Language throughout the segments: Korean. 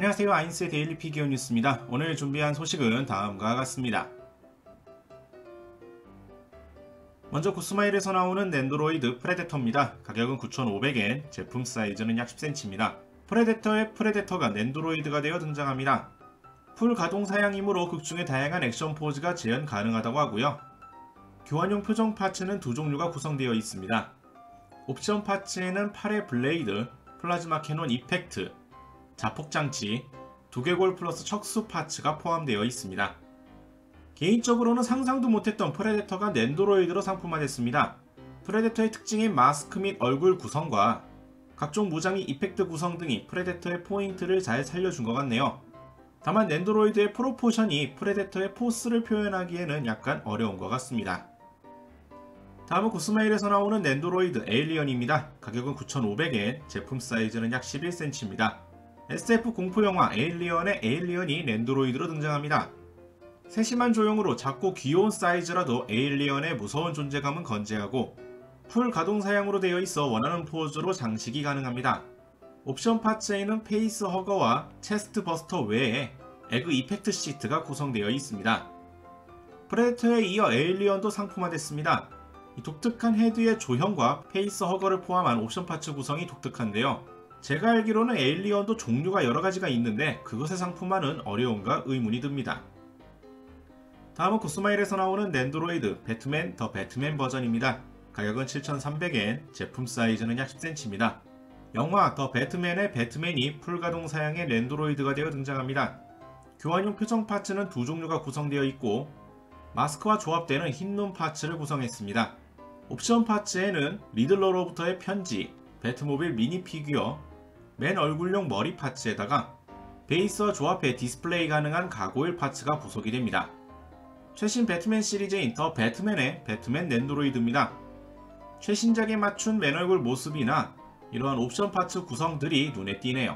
안녕하세요. 아인스의 데일리 피규어 뉴스입니다. 오늘 준비한 소식은 다음과 같습니다. 먼저 구스마일에서 나오는 낸도로이드 프레데터입니다. 가격은 9,500엔, 제품 사이즈는 약 10cm입니다. 프레데터의 프레데터가 낸도로이드가 되어 등장합니다. 풀 가동 사양이므로 극중의 다양한 액션 포즈가 재현 가능하다고 하고요. 교환용 표정 파츠는 두 종류가 구성되어 있습니다. 옵션 파츠에는 팔의 블레이드, 플라즈마 캐논 이펙트, 자폭장치, 두개골 플러스 척수 파츠가 포함되어 있습니다. 개인적으로는 상상도 못했던 프레데터가 낸도로이드로 상품화됐습니다. 프레데터의 특징인 마스크 및 얼굴 구성과 각종 무장의 이펙트 구성 등이 프레데터의 포인트를 잘 살려준 것 같네요. 다만 낸도로이드의 프로포션이 프레데터의 포스를 표현하기에는 약간 어려운 것 같습니다. 다음은 구스마일에서 나오는 낸도로이드 에일리언입니다. 가격은 9,500엔, 제품 사이즈는 약 11cm입니다. SF 공포영화 에일리언의 에일리언이 낸도로이드로 등장합니다. 세심한 조형으로 작고 귀여운 사이즈라도 에일리언의 무서운 존재감은 건재하고 풀 가동 사양으로 되어 있어 원하는 포즈로 장식이 가능합니다. 옵션 파츠에는 페이스 허거와 체스트 버스터 외에 에그 이펙트 시트가 구성되어 있습니다. 프레데터에 이어 에일리언도 상품화됐습니다. 이 독특한 헤드의 조형과 페이스 허거를 포함한 옵션 파츠 구성이 독특한데요. 제가 알기로는 에일리언도 종류가 여러가지가 있는데 그것의 상품화는 어려운가 의문이 듭니다. 다음은 구스마일에서 나오는 낸도로이드 배트맨 더 배트맨 버전입니다. 가격은 7,300엔, 제품 사이즈는 약 10cm입니다. 영화 더 배트맨의 배트맨이 풀가동 사양의 낸도로이드가 되어 등장합니다. 교환용 표정 파츠는 두 종류가 구성되어 있고 마스크와 조합되는 흰눈 파츠를 구성했습니다. 옵션 파츠에는 리들러로부터의 편지, 배트모빌 미니 피규어, 맨 얼굴용 머리 파츠에다가 베이스와 조합해 디스플레이 가능한 가고일 파츠가 부속이 됩니다. 최신 배트맨 시리즈인 더 배트맨의 배트맨 낸도로이드입니다. 최신작에 맞춘 맨 얼굴 모습이나 이러한 옵션 파츠 구성들이 눈에 띄네요.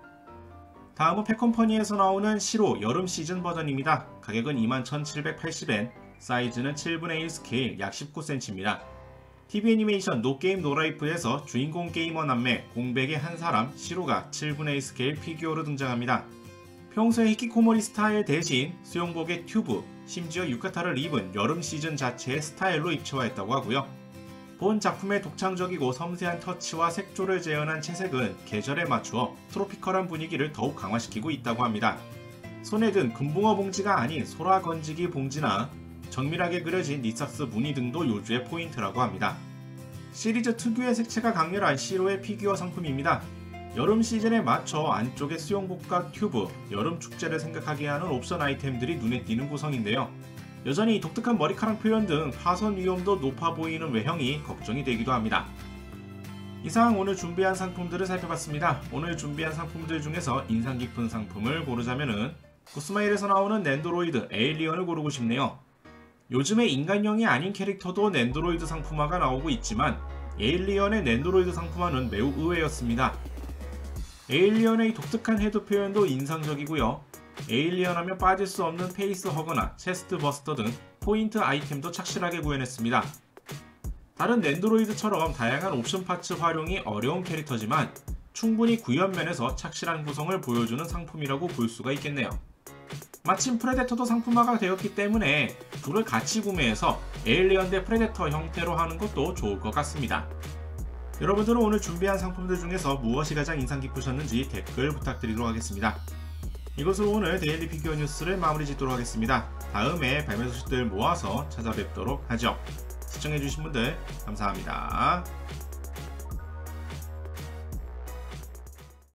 다음은 팩컴퍼니에서 나오는 시로 여름 시즌 버전입니다. 가격은 21,780엔, 사이즈는 7분의 1 스케일 약 19cm입니다. TV 애니메이션 노게임 노라이프에서 주인공 게이머 남매 공백의 한 사람 시로가 7분의 1 스케일 피규어로 등장합니다. 평소의 히키코모리 스타일 대신 수영복에 튜브, 심지어 유카타를 입은 여름 시즌 자체의 스타일로 입체화했다고 하고요. 본 작품의 독창적이고 섬세한 터치와 색조를 재현한 채색은 계절에 맞추어 트로피컬한 분위기를 더욱 강화시키고 있다고 합니다. 손에 든 금붕어 봉지가 아닌 소라 건지기 봉지나 정밀하게 그려진 니삭스 무늬 등도 요주의 포인트라고 합니다. 시리즈 특유의 색채가 강렬한 시로의 피규어 상품입니다. 여름 시즌에 맞춰 안쪽에 수영복과 튜브, 여름 축제를 생각하게 하는 옵션 아이템들이 눈에 띄는 구성인데요. 여전히 독특한 머리카락 표현 등 파손 위험도 높아 보이는 외형이 걱정이 되기도 합니다. 이상 오늘 준비한 상품들을 살펴봤습니다. 오늘 준비한 상품들 중에서 인상 깊은 상품을 고르자면은 구스마일에서 나오는 낸도로이드 에일리언을 고르고 싶네요. 요즘에 인간형이 아닌 캐릭터도 낸도로이드 상품화가 나오고 있지만 에일리언의 낸도로이드 상품화는 매우 의외였습니다. 에일리언의 독특한 헤드 표현도 인상적이고요. 에일리언 하면 빠질 수 없는 페이스 허거나 체스트 버스터 등 포인트 아이템도 착실하게 구현했습니다. 다른 낸도로이드처럼 다양한 옵션 파츠 활용이 어려운 캐릭터지만 충분히 구현면에서 착실한 구성을 보여주는 상품이라고 볼 수가 있겠네요. 마침 프레데터도 상품화가 되었기 때문에 둘을 같이 구매해서 에일리언 대 프레데터 형태로 하는 것도 좋을 것 같습니다. 여러분들은 오늘 준비한 상품들 중에서 무엇이 가장 인상 깊으셨는지 댓글 부탁드리도록 하겠습니다. 이것으로 오늘 데일리 피규어 뉴스를 마무리 짓도록 하겠습니다. 다음에 발매 소식들 모아서 찾아뵙도록 하죠. 시청해주신 분들 감사합니다.